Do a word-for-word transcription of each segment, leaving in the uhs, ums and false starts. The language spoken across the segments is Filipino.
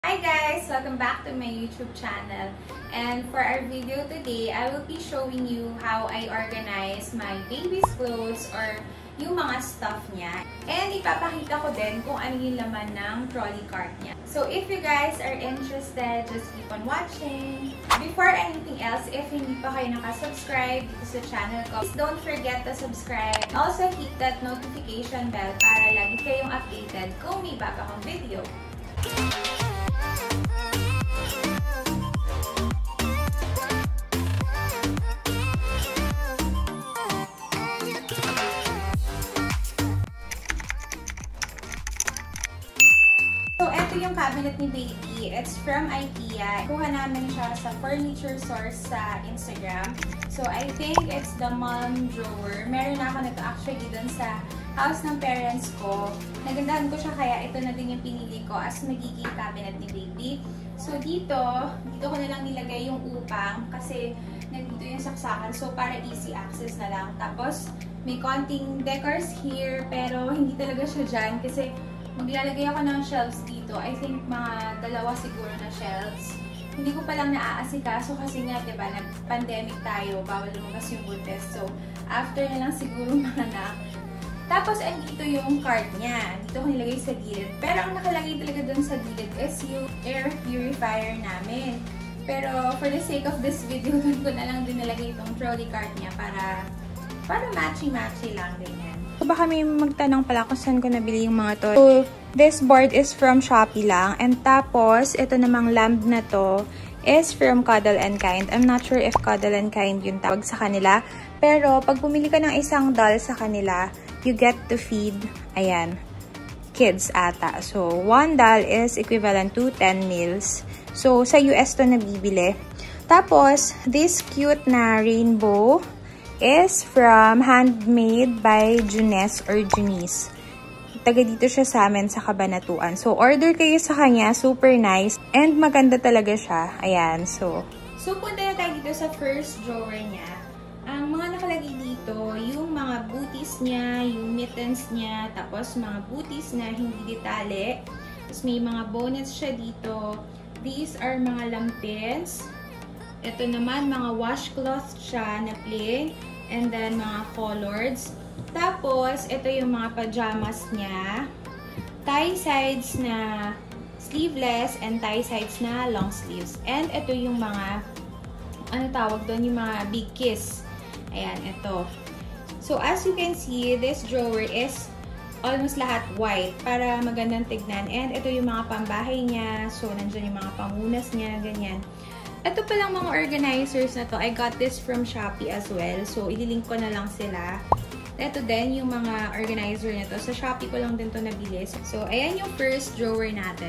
Hi guys! Welcome back to my YouTube channel. And for our video today, I will be showing you how I organize my baby's clothes or yung mga stuff niya. And ipapakita ko din kung ano yung laman ng trolley cart niya. So if you guys are interested, just keep on watching. Before anything else, if hindi pa kayo nakasubscribe dito sa channel ko, please don't forget to subscribe. Also hit that notification bell para lagi kayong updated kung may bago akong video. So, ito yung cabinet ni Baby. It's from IKEA. Kuha namin siya sa furniture source sa Instagram. So, I think it's the mom drawer. Meron na ako nito actually dun sa house ng parents ko. Nagandahan ko siya kaya ito na din yung pinili ko as magiging cabinet ni Baby. So, dito, dito ko na lang nilagay yung upang kasi nandito yung saksakan. So, para easy access na lang. Tapos, may konting decors here pero hindi talaga siya dyan kasi maglalagay ako ng shelves dito. I think mga dalawa siguro na shelves. Hindi ko pa lang naaasikaso kasi nga, diba, nag-pandemic tayo, bawal lumabas yung buntes. So, after na lang siguro mga na. Tapos, andito yung cart niya. Dito ko nilagay sa gilid. Pero ang nakalagay talaga dun sa gilid is yung air purifier namin. Pero, for the sake of this video, dun ko na lang din nilagay itong trolley cart niya para, para matchy-matchy lang din yan. So, baka may magtanong pala kung saan ko nabili yung mga to. So, this board is from Shopee lang. And tapos, ito namang lamp na to is from Cuddle and Kind. I'm not sure if Cuddle and Kind yung tawag sa kanila. Pero, pag bumili ka ng isang doll sa kanila, you get to feed, ayan, kids ata. So, one doll is equivalent to ten meals. So, sa U S to nabibili. Tapos, this cute na rainbow is from Handmade by Junes or Junice. Taga dito siya sa amin sa Cabanatuan. So, order kayo sa kanya. Super nice. And maganda talaga siya. Ayan. So, so punta na tayo dito sa first drawer niya. Ang mga nakalagay dito, yung mga booties niya, yung mittens niya, tapos mga booties na hindi detale. Tapos may mga bonnets siya dito. These are mga lampins. Ito naman, mga washcloth siya na plain. And then, mga collards. Tapos, ito yung mga pajamas niya. Tie sides na sleeveless and tie sides na long sleeves. And ito yung mga, ano tawag doon, yung mga big kiss. Ayan, ito. So, as you can see, this drawer is almost lahat white para magandang tignan. And ito yung mga pambahay niya. So, nandiyan yung mga pamunas niya, ganyan. Ito palang mga organizers na to, I got this from Shopee as well. So, ililink ko na lang sila. Ito din yung mga organizer na to. Sa Shopee ko lang din to nabili. So, ayan yung first drawer natin.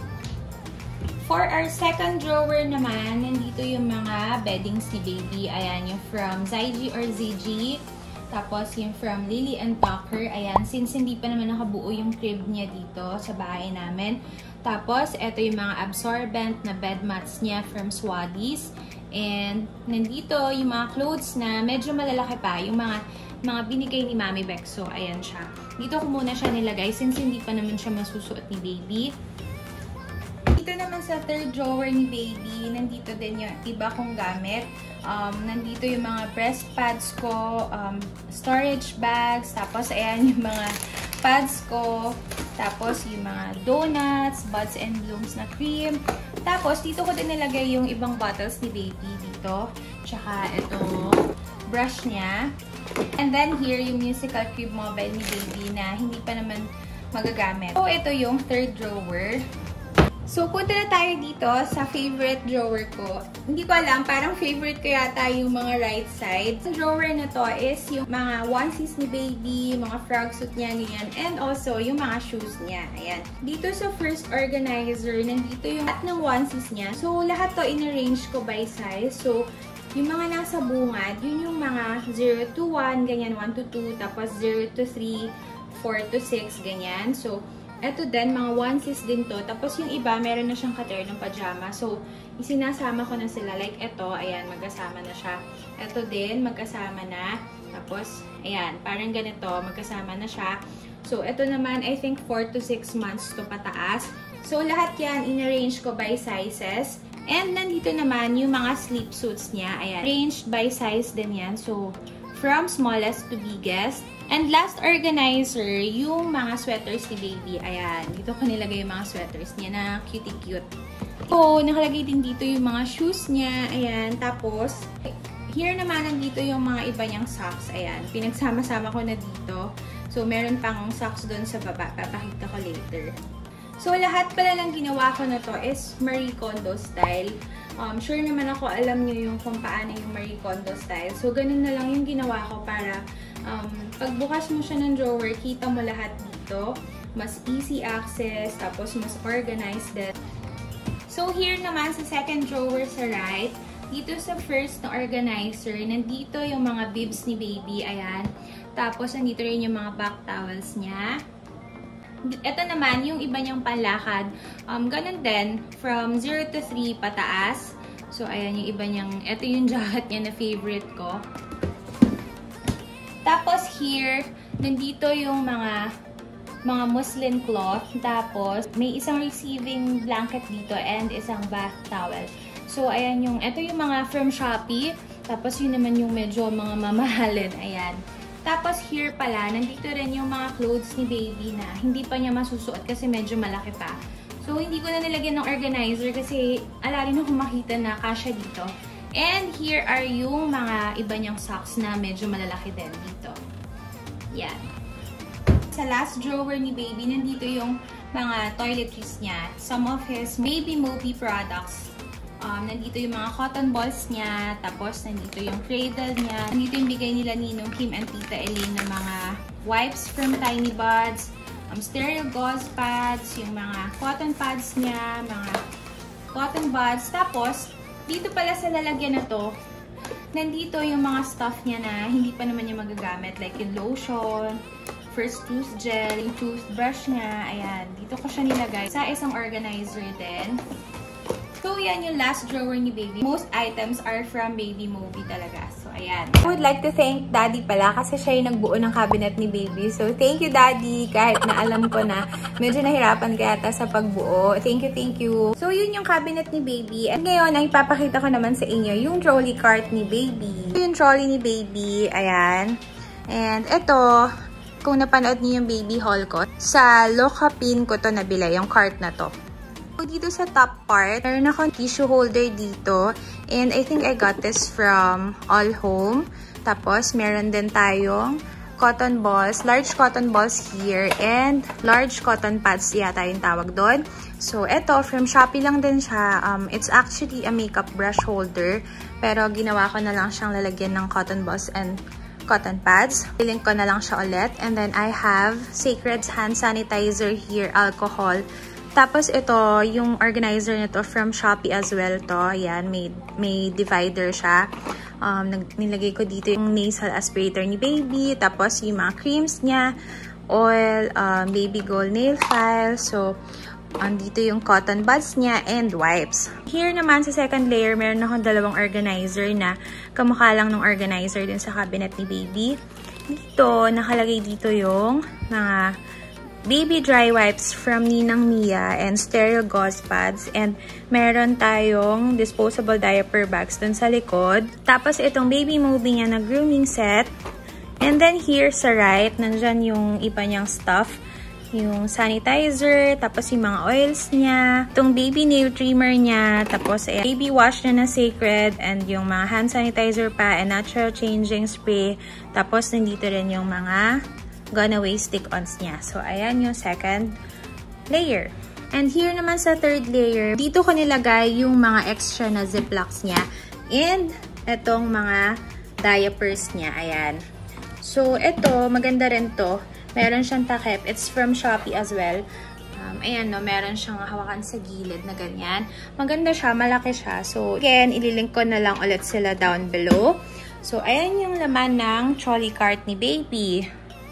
For our second drawer naman, nandito yung mga beddings ni Baby. Ayan yung from Zygy or Z G. Tapos yung from Lily and Tucker. Ayan, since hindi pa naman nakabuo yung crib niya dito sa bahay namin. Tapos, ito yung mga absorbent na bed mats niya from Swaddies. And, nandito yung mga clothes na medyo malalaki pa. Yung mga, mga binigay ni Mami Beck. So, ayan siya. Dito ko muna siya nilagay since hindi pa naman siya masusuot ni Baby. Dito naman sa third drawer ni Baby, nandito din yung iba kong gamit. Um, nandito yung mga breast pads ko, um, storage bags, tapos ayan yung mga pads ko, tapos yung mga donuts, buds and blooms na cream. Tapos dito ko din nilagay yung ibang bottles ni Baby dito. Tsaka ito, brush niya. And then here yung musical crib mobile ni Baby na hindi pa naman magagamit. So ito yung third drawer. So, punta na tayo dito sa favorite drawer ko. Hindi ko alam, parang favorite ko yata yung mga right side. Sa drawer na to is yung mga onesies ni Baby, mga frog suit niya, ganyan. And also, yung mga shoes niya. Ayan. Dito sa first organizer, nandito yung lahat ng onesies niya. So, lahat to in-arrange ko by size. So, yung mga nasa bungad, yun yung mga zero to one, ganyan, one to two, tapos zero to three, four to six, ganyan. So, eto din, mga onesies din to. Tapos yung iba, meron na siyang kater ng pajama. So, isinasama ko na sila. Like ito, ayan, magkasama na siya. Eto din, magkasama na. Tapos, ayan, parang ganito, magkasama na siya. So, ito naman, I think four to six months to pataas. So, lahat yan, in-arrange ko by sizes. And nandito naman yung mga sleep suits niya. Ayan, arranged by size din yan. So, from smallest to biggest. And last organizer, yung mga sweaters ni baby. Ayan, dito ko nilagay yung mga sweaters niya na cutie-cute. So, nakalagay din dito yung mga shoes niya. Ayan, tapos, here naman nandito yung mga iba niyang socks. Ayan, pinagsama-sama ko na dito. So, meron pang socks doon sa baba. Papakita ko later. So, lahat pala ng ginawa ko na to is Marie Kondo style. Um, sure naman ako, alam niyo yung kung paano yung Marie Kondo style. So, ganun na lang yung ginawa ko para um, pagbukas mo siya ng drawer, kita mo lahat dito. Mas easy access, tapos mas organized din. So, here naman sa second drawer sa right, dito sa first na organizer, nandito yung mga bibs ni baby. Ayan. Tapos, nandito rin yung mga back towels niya. Ito naman, yung iba niyang panlakad. Um, ganun din, from zero to three pataas. So, ayan yung iba niyang, ito yung jacket niya na favorite ko. Tapos here, nandito yung mga mga muslin cloth. Tapos, may isang receiving blanket dito and isang bath towel. So, ayan yung, ito yung mga from Shopee. Tapos, yun naman yung medyo mga mamahalin. Ayan. Tapos here pala, nandito rin yung mga clothes ni baby na hindi pa niya masusuot kasi medyo malaki pa. So, hindi ko na nilagyan ng organizer kasi alalin ako makita na kasya dito. And here are yung mga iba niyang socks na medyo malalaki din dito. Yan. Sa last drawer ni baby, nandito yung mga toiletries niya. Some of his Baby Moby products. Um, nandito yung mga cotton balls niya, tapos nandito yung cradle niya. Nandito yung bigay nila Ninong Kim and Tita Elaine ng mga wipes from Tiny Buds, um, sterile gauze pads, yung mga cotton pads niya, mga cotton buds. Tapos, dito pala sa lalagyan na to, nandito yung mga stuff niya na hindi pa naman niya magagamit. Like yung lotion, first tooth gel, yung toothbrush niya. Ayan, dito ko siya nilagay sa isang organizer din. So, yan yung last drawer ni baby. Most items are from Baby Moby talaga. So, ayan. I would like to thank Daddy pala kasi siya yung nagbuo ng cabinet ni baby. So, thank you, Daddy. Kahit na alam ko na medyo nahirapan ka yata sa pagbuo. Thank you, thank you. So, yun yung cabinet ni baby. At ngayon, ay ipapakita ko naman sa inyo yung trolley cart ni baby. Yung trolley ni baby. Ayan. And ito, kung napanood niyo yung baby haul ko, sa Lokapin ko to nabili, yung cart na to. So, dito sa top part, meron akong tissue holder dito. And I think I got this from All Home. Tapos, meron din tayong cotton balls, large cotton balls here, and large cotton pads yata yung tawag doon. So, ito, from Shopee lang din siya. Um, it's actually a makeup brush holder. Pero, ginawa ko na lang siyang lalagyan ng cotton balls and cotton pads. Link ko na lang siya ulit. And then, I have Sacred's hand sanitizer here, alcohol. Tapos ito, yung organizer nito from Shopee as well to. Ayan, may, may divider siya. Um, nilagay ko dito yung nasal aspirator ni baby. Tapos yung mga creams niya, oil, um, baby gold nail file. So, andito yung cotton buds niya and wipes. Here naman sa second layer, meron akong dalawang organizer na kamukha lang ng organizer din sa cabinet ni baby. Dito, nakalagay dito yung mga baby dry wipes from Ninang Mia and sterile gauze pads. And meron tayong disposable diaper bags dun sa likod. Tapos itong Baby Moby niya na grooming set. And then here sa right, nandyan yung iba niyang stuff. Yung sanitizer, tapos yung mga oils niya. Itong baby nail trimmer niya. Tapos eh, baby wash niya na Sacred. And yung mga hand sanitizer pa and natural changing spray. Tapos nandito rin yung mga Gone-Away stick-ons niya. So, ayan yung second layer. And here naman sa third layer, dito ko nilagay yung mga extra na ziplocks niya. And, etong mga diapers niya. Ayan. So, ito, maganda rin to. Meron siyang takip. It's from Shopee as well. Um, ayan, no, meron siyang hawakan sa gilid na ganyan. Maganda siya, malaki siya. So, again, ililink ko na lang ulit sila down below. So, ayan yung laman ng trolley cart ni baby.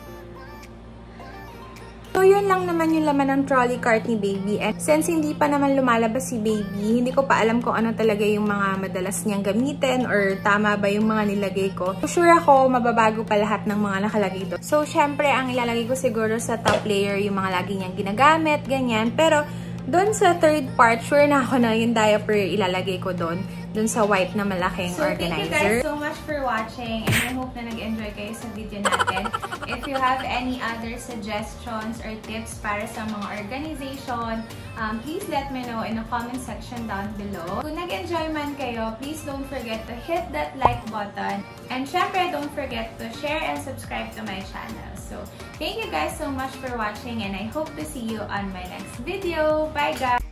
So, yun lang naman yung laman ng trolley cart ni baby. And since hindi pa naman lumalabas si baby, hindi ko pa alam kung ano talaga yung mga madalas niyang gamitin or tama ba yung mga nilagay ko. So, sure ako, mababago pa lahat ng mga nakalagay doon. So, syempre, ang ilalagay ko siguro sa top layer yung mga lagi niyang ginagamit, ganyan. Pero, Doon sa third part, sure na ako na yung diaper ilalagay ko doon. Doon sa white na malaking so, organizer. So, thank you guys so much for watching. And I hope na nag-enjoy kayo sa video natin. If you have any other suggestions or tips para sa mga organization, um, please let me know in the comment section down below. Kung nag-enjoy man kayo, please don't forget to hit that like button. And syempre, don't forget to share and subscribe to my channel. So, thank you guys so much for watching and I hope to see you on my next video. Bye guys!